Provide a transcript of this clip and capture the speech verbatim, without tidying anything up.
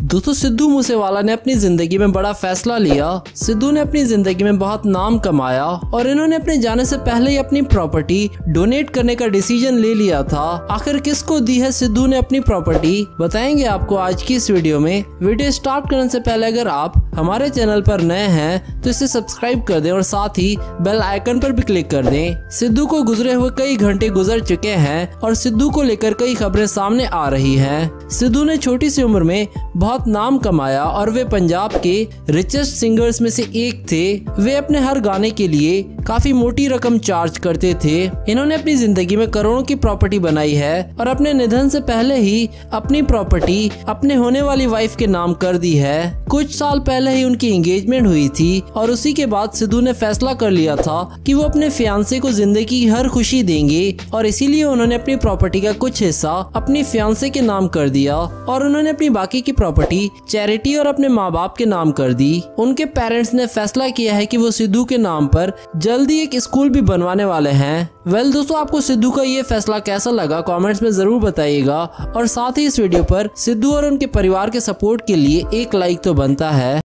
दोस्तों सिद्धू मूसेवाला ने अपनी जिंदगी में बड़ा फैसला लिया। सिद्धू ने अपनी जिंदगी में बहुत नाम कमाया और इन्होंने अपने जाने से पहले ही अपनी प्रॉपर्टी डोनेट करने का डिसीजन ले लिया था। आखिर किसको दी है सिद्धू ने अपनी प्रॉपर्टी, बताएंगे आपको आज की इस वीडियो में। वीडियो स्टार्ट करने से पहले अगर आप हमारे चैनल पर नए हैं तो इसे सब्सक्राइब कर दें और साथ ही बेल आइकन पर भी क्लिक कर दें। सिद्धू को गुजरे हुए कई घंटे गुजर चुके हैं और सिद्धू को लेकर कई खबरें सामने आ रही हैं। सिद्धू ने छोटी सी उम्र में बहुत नाम कमाया और वे पंजाब के रिचेस्ट सिंगर्स में से एक थे। वे अपने हर गाने के लिए काफी मोटी रकम चार्ज करते थे। इन्होंने अपनी जिंदगी में करोड़ों की प्रॉपर्टी बनाई है और अपने निधन से पहले ही अपनी प्रॉपर्टी अपने होने वाली वाइफ के नाम कर दी है। कुछ साल पहले ही उनकी एंगेजमेंट हुई थी और उसी के बाद सिद्धू ने फैसला कर लिया था कि वो अपने फियांसे को जिंदगी की हर खुशी देंगे और इसीलिए उन्होंने अपनी प्रॉपर्टी का कुछ हिस्सा अपनी फियांसे के नाम कर दिया और उन्होंने अपनी बाकी की प्रॉपर्टी चैरिटी और अपने माँ बाप के नाम कर दी। उनके पेरेंट्स ने फैसला किया है कि वो सिद्धू के नाम पर जल्दी एक स्कूल भी बनवाने वाले हैं। वेल well, दोस्तों आपको सिद्धू का ये फैसला कैसा लगा कमेंट्स में जरूर बताइएगा और साथ ही इस वीडियो पर सिद्धू और उनके परिवार के सपोर्ट के लिए एक लाइक तो बनता है।